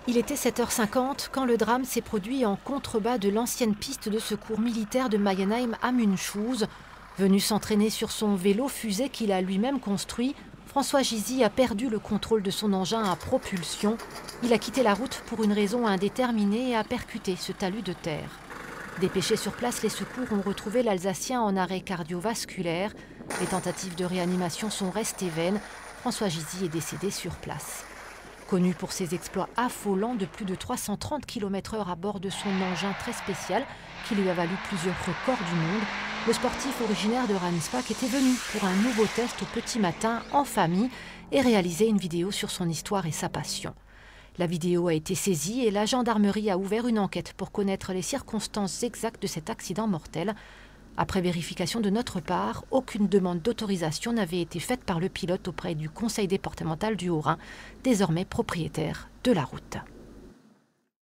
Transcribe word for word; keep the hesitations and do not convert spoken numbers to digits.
Il était sept heures cinquante quand le drame s'est produit en contrebas de l'ancienne piste de secours militaire de Mayenheim à Münchhausen. Venu s'entraîner sur son vélo fusée qu'il a lui-même construit, François Gizy a perdu le contrôle de son engin à propulsion. Il a quitté la route pour une raison indéterminée et a percuté ce talus de terre. Dépêchés sur place, les secours ont retrouvé l'Alsacien en arrêt cardiovasculaire. Les tentatives de réanimation sont restées vaines. François Gizy est décédé sur place. Connu pour ses exploits affolants de plus de trois cent trente kilomètres heure à bord de son engin très spécial, qui lui a valu plusieurs records du monde, le sportif originaire de Ransbach était venu pour un nouveau test au petit matin en famille et réaliser une vidéo sur son histoire et sa passion. La vidéo a été saisie et la gendarmerie a ouvert une enquête pour connaître les circonstances exactes de cet accident mortel. Après vérification de notre part, aucune demande d'autorisation n'avait été faite par le pilote auprès du conseil départemental du Haut-Rhin, désormais propriétaire de la route.